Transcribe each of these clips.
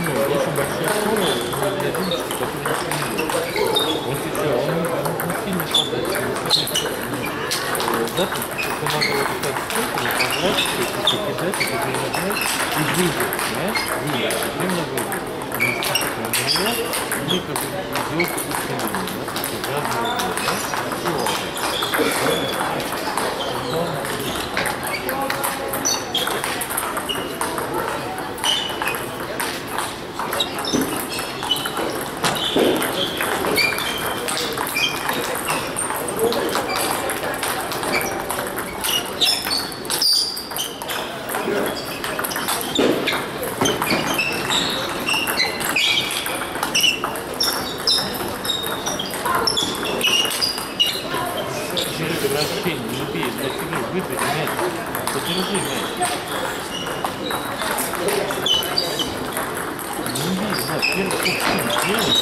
ну, очень большая ссора для девочки, которая не сильно. Он сейчас, он сильно подать, да, тут надо вот так сколько, позвать, кидать, и перенажать, и выйдет, понимаешь? Выйдет, именно выйдет. И как бы сделать исцеление, да, то есть разные, да, вообще не бей, для тебя выбери мяч, подержи мяч. Не бей, да, первый кувшин делай.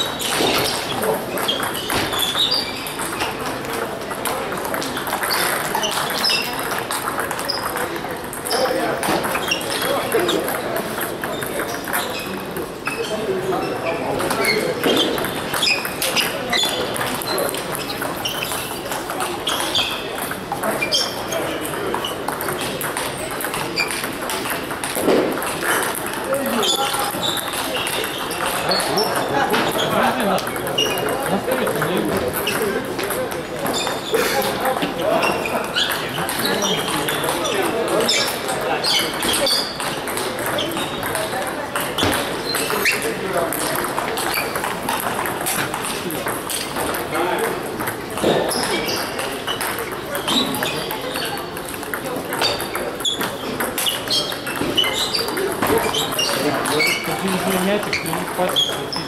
Мячик, не хватит,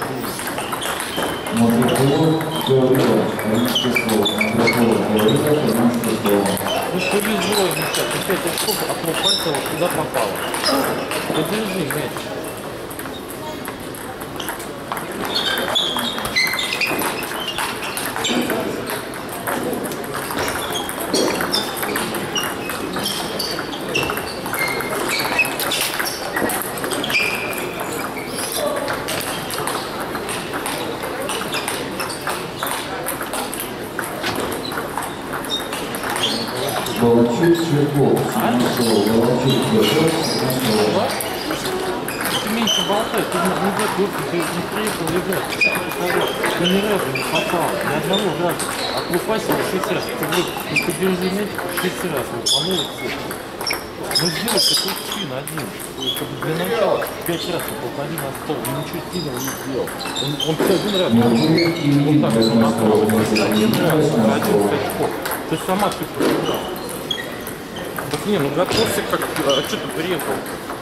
ну что везло, ребят, 5 очков, окно пальца вот туда попало. Подержи мяч. Волочук Свердлов, Ты меньше болтай, ты не приехал играть. Ты ни разу не попал, ни одного раза. Оклупасил 6 раз. Ты подержи мяч 6 раз, лупанул и все. Ну сделай такой спин один. Для начала 5 раз попади на стол, и ничего сильного не сделал. Он один раз, вот так вот напал, один раз, 11 очков. Ты сама все проиграл. Так не, ну готовься как, а что ты приехал?